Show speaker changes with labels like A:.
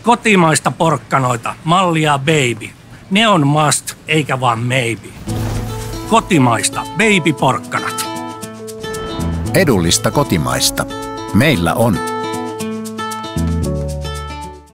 A: Kotimaista porkkanoita, mallia baby. Ne on must, eikä vaan maybe. Kotimaista baby-porkkanat.
B: Edullista kotimaista. Meillä on.